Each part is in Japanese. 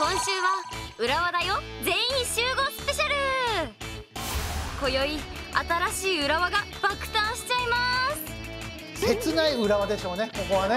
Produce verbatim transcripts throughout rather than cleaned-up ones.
今週は浦和だよ全員集合スペシャル。今宵新しい浦和が爆誕しちゃいます。 切ない浦和でしょうね、ここはね。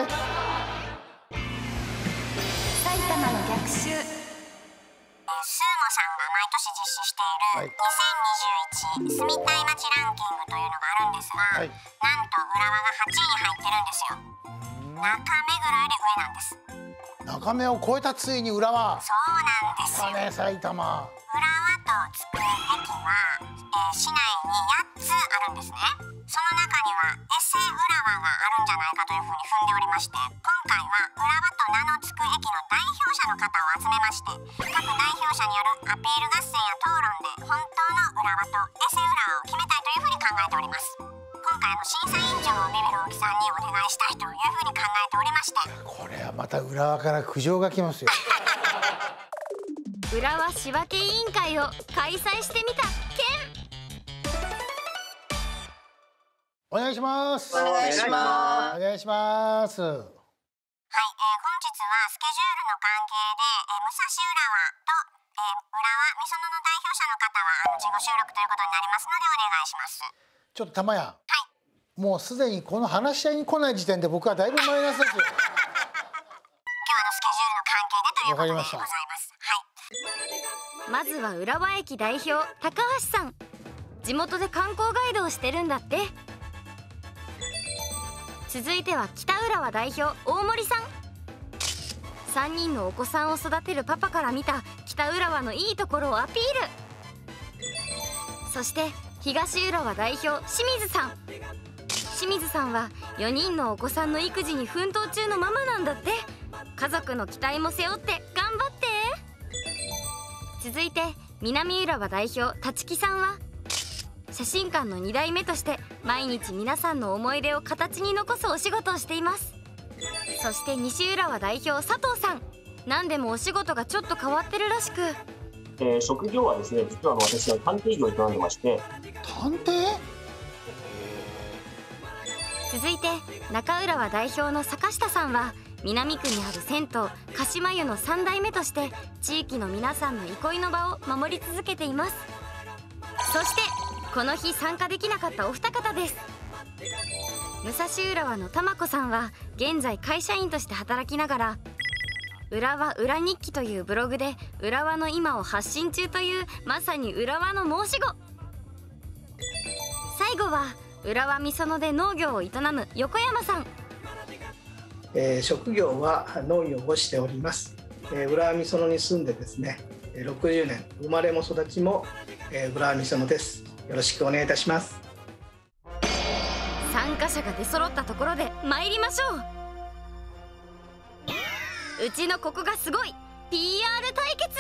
埼玉の逆襲。 スーモさんが毎年実施しているにせんにじゅういち住みたい街ランキングというのがあるんですが、はい、なんと浦和がはちいに入ってるんですよ。中目黒より上なんです。 中目を超えた、ついに浦和。 そうなんですよ。 ね、埼玉。 浦和とつく駅は、えー、市内にやっつあるんですね。その中にはエセ浦和があるんじゃないかというふうに踏んでおりまして、今回は浦和と名の付く駅の代表者の方を集めまして、各代表者によるアピール合戦や討論で本当の浦和とエセ浦和を決めたいというふうに考えております。今回の審査委員長をビビる大木さんにお願いしたいというふうに考えておりまして、 これはまた浦和から苦情が来ますよ。 浦和仕分け委員会を開催してみた件。 お願いします。 お願いします。 お願いします。はい、えー、本日はスケジュールの関係で、えー、武蔵浦和と、えー、浦和美園の代表者の方はあの事後収録ということになりますのでお願いします。 ちょっと玉屋、はい、もうすでにこの話し合いに来ない時点で僕はだいぶマイナスですよ。今日はのスケジュールの関係でということでございます。 はい、まずは浦和駅代表高橋さん。地元で観光ガイドをしてるんだって。続いては北浦和代表大森さん。さんにんのお子さんを育てるパパから見た北浦和のいいところをアピール。そして東浦和代表清水さん。清水さんはよにんのお子さんの育児に奮闘中のママなんだって。家族の期待も背負って頑張って。続いて南浦和代表立木さんは写真館のに代目として毎日皆さんの思い出を形に残すお仕事をしています。そして西浦和代表佐藤さん。何でもお仕事がちょっと変わってるらしく、 えー、職業はですね、実は私は探偵業を営んでまして。 探偵？ 続いて中浦和代表の坂下さんは南区にある銭湯鹿島湯のさん代目として地域の皆さんの憩いの場を守り続けています。そしてこの日参加できなかったお二方です。武蔵浦和の玉子さんは現在会社員として働きながら浦和裏日記というブログで浦和の今を発信中というまさに浦和の申し子。最後は浦和美園で農業を営む横山さん。 えー、職業は農業をしております。えー、浦和美園に住んでですねろくじゅうねん、生まれも育ちも、えー、浦和美園です。よろしくお願いいたします。 参加者が出揃ったところで参りましょう。うちのここがすごい ピーアール 対決。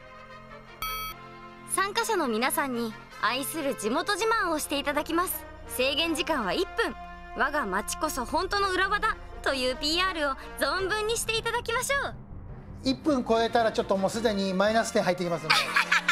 参加者の皆さんに愛する地元自慢をしていただきます。制限時間はいっぷん。我が町こそ本当の浦和だという ピーアール を存分にしていただきましょう。 いっぷん超えたらちょっともうすでにマイナス点入ってきますので。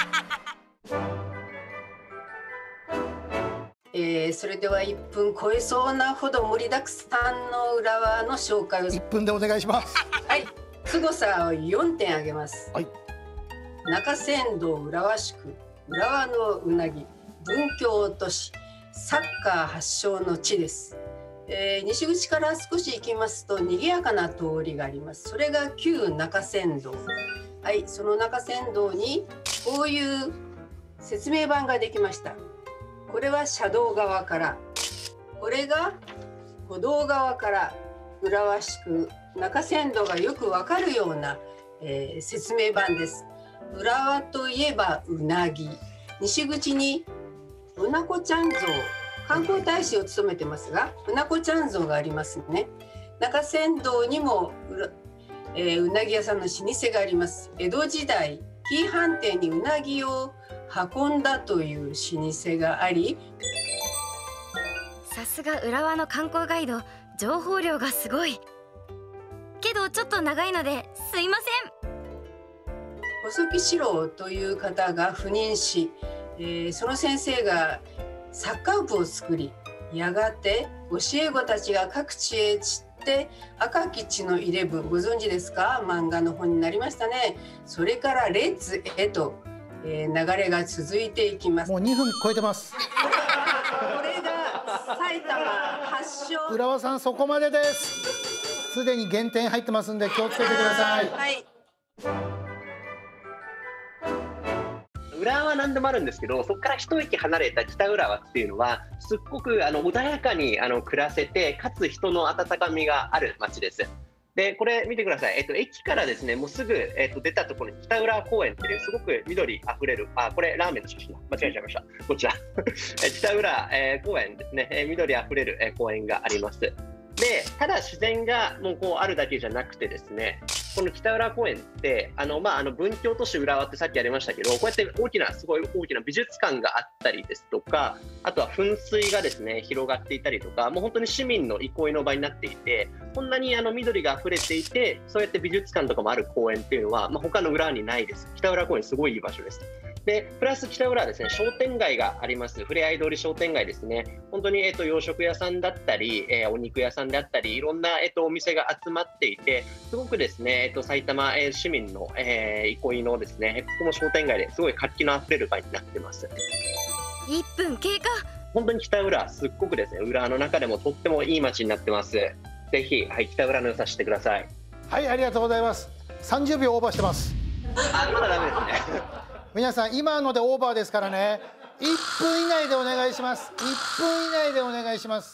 えー、それではいっぷん超えそうなほど盛りだくさんの浦和の紹介を。 いっぷんでお願いします。 はい、凄さをよんてんあげます。 はい。 中山道浦和宿、浦和のうなぎ、文教都市、サッカー発祥の地です。えー、西口から少し行きますと賑やかな通りがあります。それが旧中山道。はい、その中山道にこういう説明板ができました。これは車道側から、これが歩道側から浦和宿中山道がよくわかるような、えー、説明板です。浦和といえばうなぎ、西口にうなこちゃん像、観光大使を務めてますがうなこちゃん像がありますね。中山道にも う,、えー、うなぎ屋さんの老舗があります。江戸時代紀伊藩邸にうなぎを運んだという老舗があり、 さすが浦和の観光ガイド、情報量がすごいけどちょっと長いのですいません。 細木四郎という方が赴任し、えー、その先生がサッカー部を作り、やがて教え子たちが各地へ散っって赤き血のイレブンご存知ですか？漫画の本になりましたね。それからレッツへと、えー、流れが続いていきます。 もうにふん超えてます。 これが埼玉発祥。 浦和さんそこまでです。すでに減点入ってますんで気をつけてください。 はい。 浦和は何でもあるんですけど、そこから一駅離れた北浦和っていうのはすっごくあの穏やかにあの暮らせて、かつ人の温かみがある街です。でこれ見てください、えっと、駅からですねもうすぐ、えっと、出たところに北浦和公園っていうすごく緑あふれる、あこれラーメンの写真だ、間違えちゃいました、こちら北浦、えー、公園ですね、えー、緑あふれる、えー、公園があります。でただ自然がもうこうあるだけじゃなくてですね、この北浦和公園ってあの、まあ、あの文教都市浦和ってさっきありましたけど、こうやって大きなすごい大きな美術館があったりですとか、あとは噴水がですね広がっていたりとか、もう本当に市民の憩いの場になっていて、こんなにあの緑が溢れていて、そうやって美術館とかもある公園っていうのは、まあ、他の浦和にないです。北浦和公園すごいいい場所です。でプラス北浦和はですね商店街があります。ふれあい通り商店街ですね。本当に、えー、と洋食屋さんだったり、えー、お肉屋さんであったり、いろんな、えー、とお店が集まっていて、すごくですね、えー、と埼玉、えー、市民の、えー、憩いのですね、ここの商店街ですごい活気のあふれる場になってます。 いっぷん経過。 本当に北浦和すっごくですね、浦和の中でもとってもいい街になってます。ぜひ、はい、北浦和の良さ知ってください。 はい、ありがとうございます。さんじゅうびょうオーバーしてます。 あ、まだダメですね皆さん今のでオーバーですからね、いっぷん以内でお願いします。いっぷん以内でお願いします。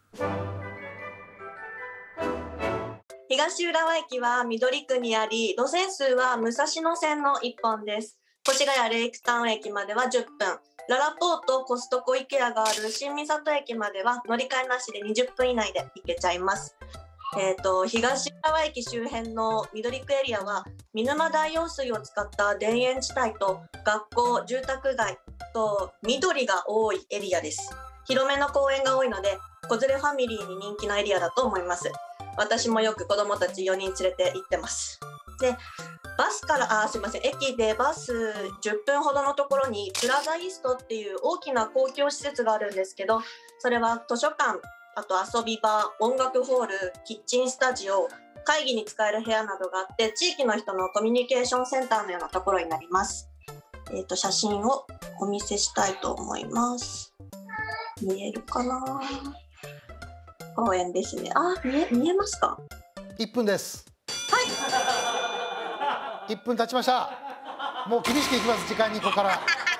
東浦和駅は緑区にあり、路線数は武蔵野線のいっぽんです。越谷レイクタウン駅まではじゅっぷん、ララポートコストコイケアがある新三郷駅までは乗り換えなしでにじゅっぷん以内で行けちゃいます。えーと、東浦和駅周辺の緑区エリアは見沼大用水を使った田園地帯と学校、住宅街と緑が多いエリアです。広めの公園が多いので子連れファミリーに人気のエリアだと思います。私もよく子どもたちよにん連れて行ってます。でバスからあすいません駅でバスじゅっぷんほどのところにプラザイーストっていう大きな公共施設があるんですけど、それは図書館、あと遊び場、音楽ホール、キッチンスタジオ、会議に使える部屋などがあって、地域の人のコミュニケーションセンターのようなところになります。えーと、写真をお見せしたいと思います。見えるかな？公園ですね。あ、見え、見えますか？ いっぷんです。 はい。 いっぷん経ちました。もう厳しくいきます、時間にここから。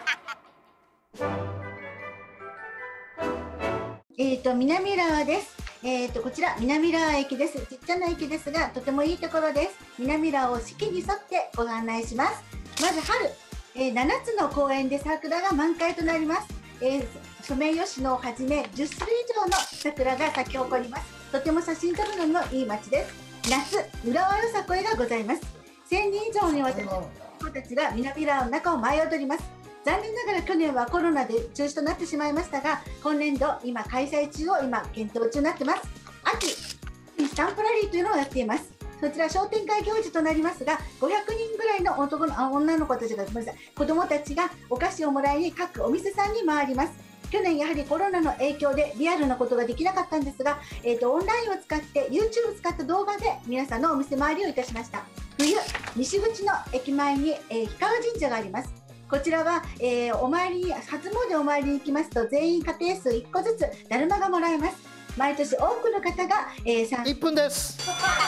えっと南浦和です。えっとこちら南浦和駅です。ちっちゃな駅ですがとてもいいところです。南浦和を四季に沿ってご案内します。まず春、えー、ななつの公園で桜が満開となります。えー、ソメイヨシノをはじめじゅっしゅるい以上の桜が咲き誇ります。とても写真撮るのにもいい街です。夏、浦和よさこいがございます。せんにん以上にわたる子たちが南浦和の中を舞い踊ります。残念ながら去年はコロナで中止となってしまいましたが、今年度今開催中を今検討中になってます。秋、スタンプラリーというのをやっています。そちら商店会行事となりますが、ごひゃくにんぐらいの男のあ女の子たちがごめんなさい、子どもたちがお菓子をもらいに各お店さんに回ります。去年やはりコロナの影響でリアルなことができなかったんですが、えーと、オンラインを使って YouTube を使った動画で皆さんのお店回りをいたしました。冬、西口の駅前に、えー、氷川神社があります。こちらは、えー、お参りに初詣お参りに行きますと全員家庭数いっこずつだるまがもらえます。毎年多くの方が、えー、 いっぷんです。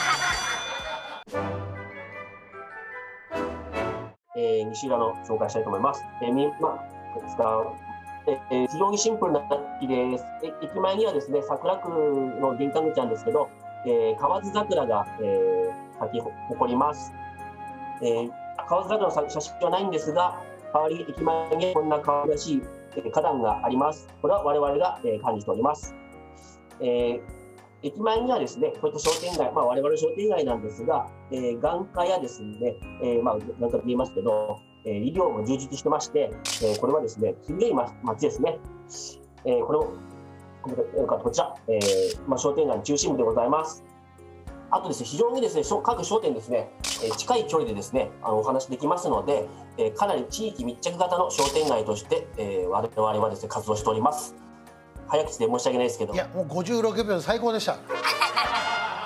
えー、西浦の紹介したいと思います。えー、みま使うえー、非常にシンプルな駅です。え駅前にはですね、桜区の玄関口なんですけど、えー、河津桜が、えー、咲き誇ります。えー、河津桜の写真はないんですが、代わり駅前にこんな可愛らしい、えー、花壇があります。これは我々が、えー、管理しております。えー、駅前にはですね、こういった商店街、まあ、我々商店街なんですが、えー、眼科やですね、えー、まあ、なんか言いますけど、えー、医療も充実してまして、えー、これはですね、すげえ街ですね。えー、これを、こちら、えーまあ、商店街の中心部でございます。あとですね、非常にですね、各商店ですね、えー、近い距離でですね、あのお話できますので、えー、かなり地域密着型の商店街として、えー、我々はですね、活動しております。早口で申し訳ないですけど。 いや、もうごじゅうろくびょうで最高でした。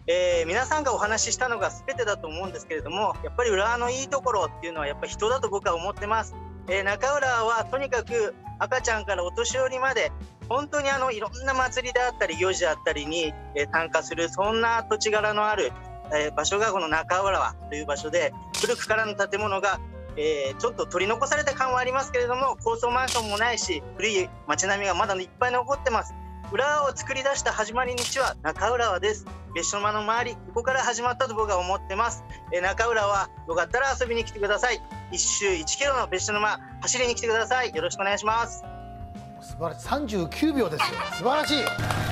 えー、皆さんがお話ししたのが全てだと思うんですけれども、やっぱり浦和のいいところっていうのはやっぱり人だと僕は思ってます。えー、中浦はとにかく赤ちゃんからお年寄りまで本当にあのいろんな祭りであったり行事であったりに、えー、参加する、そんな土地柄のある、えー、場所がこの中浦和という場所で、古くからの建物が、えー、ちょっと取り残された感はありますけれども、高層マンションもないし古い街並みがまだいっぱい残ってます。浦和を作り出した始まりの地は中浦和です。別所沼の周り、ここから始まったと僕は思ってます。えー、中浦和、よかったら遊びに来てください。一周いちキロの別所沼、走りに来てください。よろしくお願いします。 素晴らしい。さんじゅうきゅうびょうですよ。素晴らしい。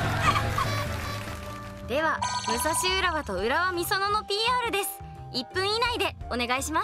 では武蔵浦和と浦和美園の ピーアール です。いっぷん以内でお願いします。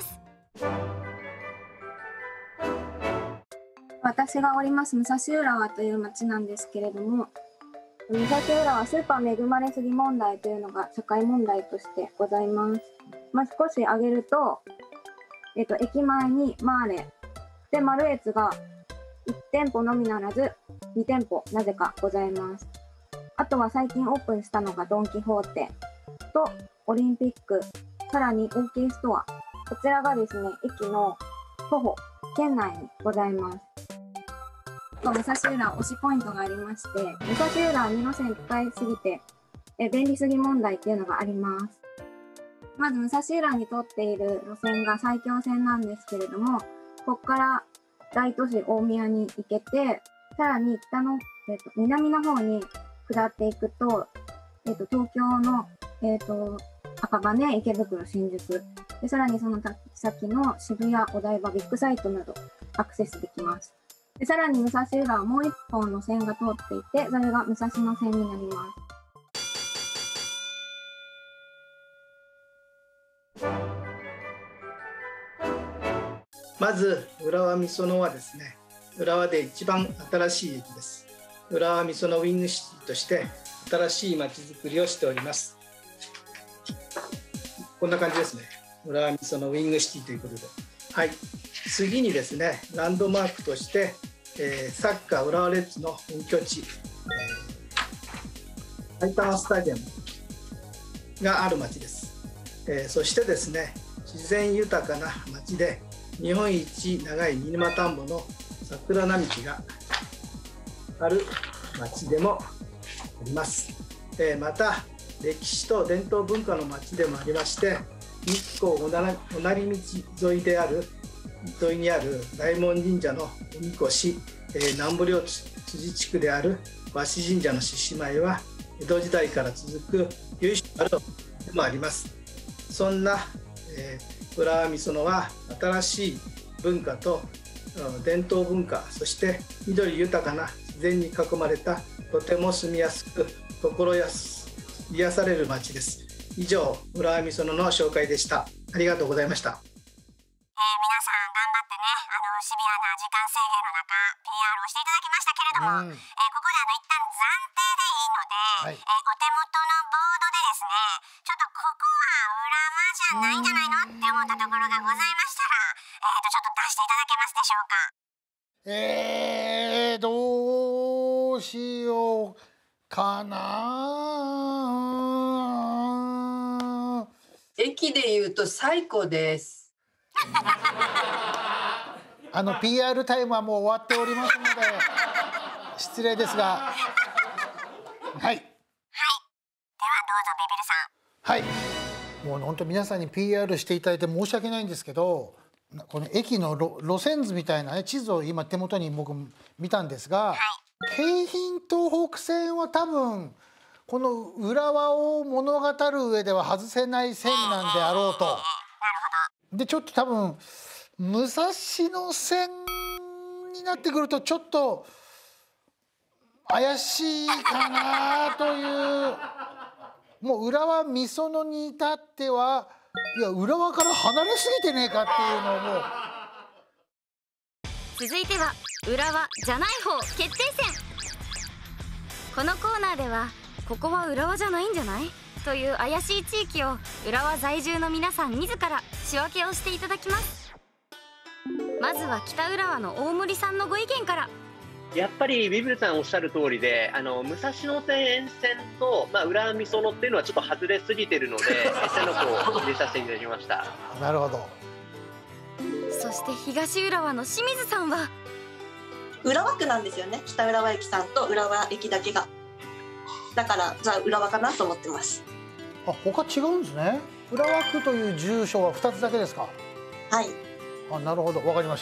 私がおります武蔵浦和という町なんですけれども、武蔵浦和スーパー恵まれすぎ問題というのが社会問題としてございます。まあ、少し挙げると、えっと、駅前にマーレでマルエツがいち店舗のみならずに店舗なぜかございます。あとは最近オープンしたのがドン・キホーテとオリンピック、さらに オーケー ストア、こちらがですね、駅の徒歩圏内にございます。武蔵浦和推しポイントがありまして、武蔵浦和に路線使いすぎてえ便利すぎ問題っていうのがあります。まず武蔵浦和に通っている路線が埼京線なんですけれども、ここから大都市大宮に行けて、さらに北の、えー、と南の方に下っていくと、えー、と東京の、えー、と赤羽、池袋、新宿で、さらにその先の渋谷、お台場、ビッグサイトなどアクセスできます。でさらに武蔵浦和はもう一本の線が通っていて、それが武蔵野線になります。 まず浦和美園はですね、浦和で一番新しい駅です。浦和美園ウィングシティとして新しいまちづくりをしております。こんな感じですね。浦和美園ウィングシティということで、はい、次にですね、ランドマークとして、えー、サッカー浦和レッズの本拠地、えー、埼玉スタジアムがある町です。えー、そしてですね、自然豊かな町で日本一長い見沼田んぼの桜並木がある町でもあります。えー、また歴史と伝統文化の町でもありまして、日光おなり道沿いである沿いにある大門神社のおみこし、えー、南部領辻地区である和紙神社の獅子舞は江戸時代から続く由緒あるでもあります。そんな、えー、浦和美園は新しい文化と伝統文化、そして緑豊かな自然に囲まれたとても住みやすく心やす癒される町です。以上、浦和美園の紹介でした。ありがとうございました。 えー、皆さん頑張ってね、あのシビアな時間制限の中 ピーアール をしていただきましたけれども、うん、えー、ここであの一旦暫定でいいので、はい、えー、お手元のボードでですね、ちょっとここは浦和じゃないんじゃないのって思ったところがございましたら、えー、とちょっと出していただけますでしょうか。 えー、どうしようかな。 駅で言うと最高です。 あの ピーアール タイムはもう終わっておりますので失礼ですが、はいはい、ではどうぞビビルさん。はい、もう本当皆さんに ピーアール していただいて申し訳ないんですけど、この駅の路線図みたいな、ね、地図を今手元に僕見たんですが、はい、京浜東北線は多分この浦和を物語る上では外せない線なんであろうと。でちょっと多分武蔵野線になってくるとちょっと怪しいかなという。もう浦和美園に至ってはいや浦和から離れすぎてねえかっていうのをもう。 続いては浦和じゃない方決定戦。このコーナーではここは浦和じゃないんじゃないという怪しい地域を浦和在住の皆さん自ら仕分けをしていただきます。まずは北浦和の大森さんのご意見から。 やっぱりビビるさんおっしゃる通りで、あの武蔵野線沿線と、まあ、浦和美園っていうのはちょっと外れすぎてるので沿線の子を入れさせていただきました。 なるほど。 そして東浦和の清水さんは浦和区なんですよね。北浦和駅さんと浦和駅だけが。だからじゃあ浦和かなと思ってます。 あ、他違うんですね。浦和区という住所はふたつだけですか。 はい。 あ、なるほど、わかりました。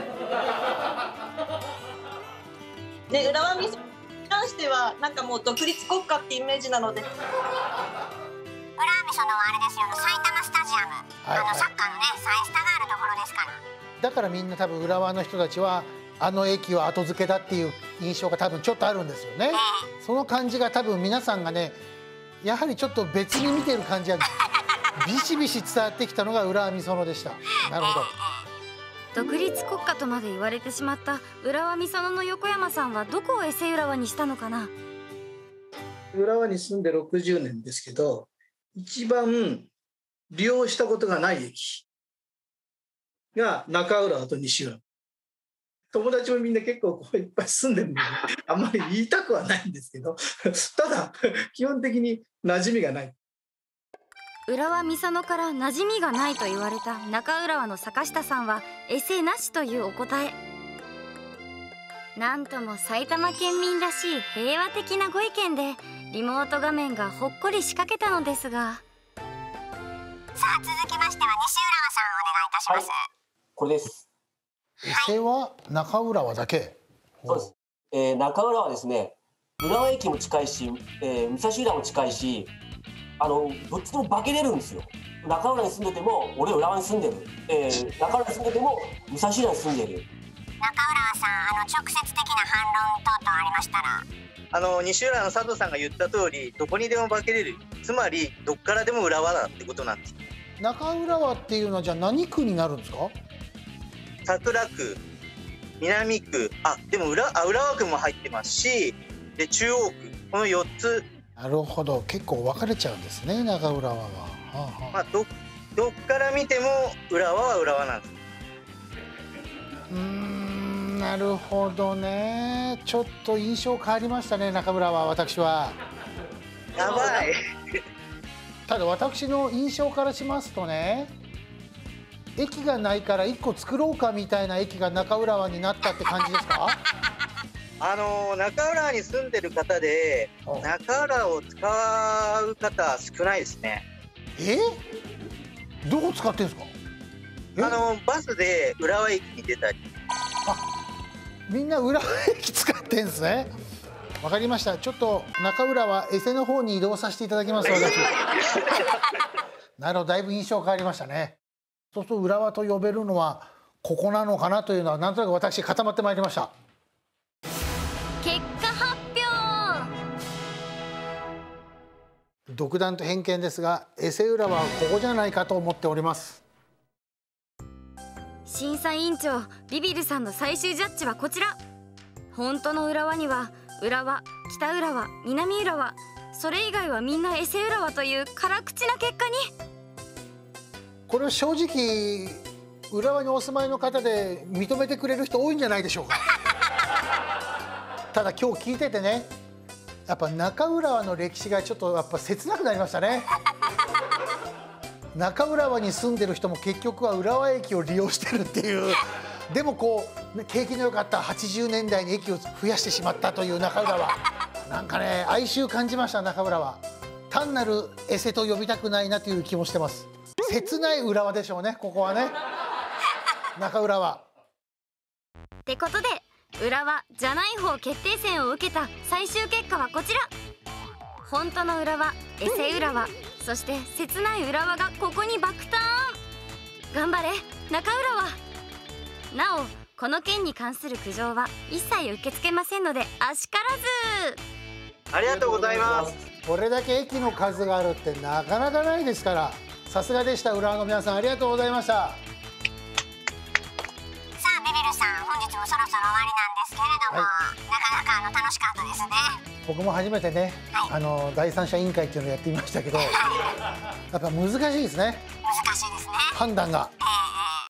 で、浦和美園に関してはなんかもう独立国家ってイメージなので。 浦和美園はあれですよ、埼玉スタジアム、はいはい、あのサッカーのね、サイスタがあるところですから。 だからみんな多分浦和の人たちはあの駅は後付けだっていう印象が多分ちょっとあるんですよね。えー、その感じが多分皆さんがね、やはりちょっと別に見てる感じがビシビシ伝わってきたのが浦和美園でした。なるほど。 独立国家とまで言われてしまった浦和美園の横山さんはどこをエセ浦和にしたのかな。 浦和に住んでろくじゅうねんですけど、一番利用したことがない駅が中浦和と西浦和。友達もみんな結構こういっぱい住んでるのであんまり言いたくはないんですけどただ基本的に馴染みがない。 浦和美園から馴染みがないと言われた中浦和の坂下さんはエセなしというお答え。なんとも埼玉県民らしい平和的なご意見でリモート画面がほっこり仕掛けたのですが、 さあ続きましては西浦和さんお願いいたします。はい、 これです。 エセは中浦和だけ。 そうです。えー、中浦和ですね、浦和駅も近いし、えー、武蔵浦和も近いし、あのどっちでも化けれるんですよ。中浦に住んでても俺浦和に住んでる、えー、中浦に住んでても武蔵浦和に住んでる。 中浦和さん、あの直接的な反論等々ありましたら。 あの西浦和の佐藤さんが言った通り、どこにでも化けれる、つまりどっからでも浦和だってことなんです。 中浦和っていうのはじゃあ何区になるんですか？ 桜区、南区、あでも 浦, あ浦和区も入ってますし、で中央区、このよっつ。 なるほど、結構分かれちゃうんですね、中浦和は。はあはあ、 まあ、ど, どっから見ても浦和は浦和なんです。 うーん、なるほどね。ちょっと印象変わりましたね、中浦和。私はやばいただ私の印象からしますとね、駅がないからいっこ作ろうかみたいな駅が中浦和になったって感じですか？ あの中浦和に住んでる方で中浦和を使う方少ないですね。 え？どこ使ってんですか？ あのバスで浦和駅に出たり。 あ、みんな浦和駅使ってんですね。わかりました。ちょっと中浦和エセの方に移動させていただきます私なるほど、だいぶ印象変わりましたね。そうすると浦和と呼べるのはここなのかなというのはなんとなく私固まってまいりました。 結果発表。 独断と偏見ですが、エセ浦和はここじゃないかと思っております。 審査委員長ビビるさんの最終ジャッジはこちら。本当の浦和には浦和、北浦和、南浦和、それ以外はみんなエセ浦和という辛口な結果に。 これは正直浦和にお住まいの方で認めてくれる人多いんじゃないでしょうかただ今日聞いててね、やっぱ中浦和の歴史がちょっとやっぱ切なくなりましたね中浦和に住んでる人も結局は浦和駅を利用してるっていうでもこう景気の良かったはちじゅうねんだいに駅を増やしてしまったという中浦和、なんかね哀愁感じました。中浦和単なるエセと呼びたくないなという気もしてます。切ない浦和でしょうね、ここはね中浦和ってことで浦和じゃない方決定戦を受けた最終結果はこちら。本当の浦和、エセ浦和、そして切ない浦和がここに爆誕。頑張れ中浦和。なおこの件に関する苦情は一切受け付けませんのであしからず。 ありがとうございます。 これだけ駅の数があるってなかなかないですから、さすがでした。浦和の皆さんありがとうございました。 さあビビるさん、本日もそろそろ終わりなんですけれども、はい、なかなかあの楽しかったですね。 僕も初めてね、はい、あの第三者委員会っていうのをやってみましたけどやっぱ難しいですね。 難しいですね、 判断が。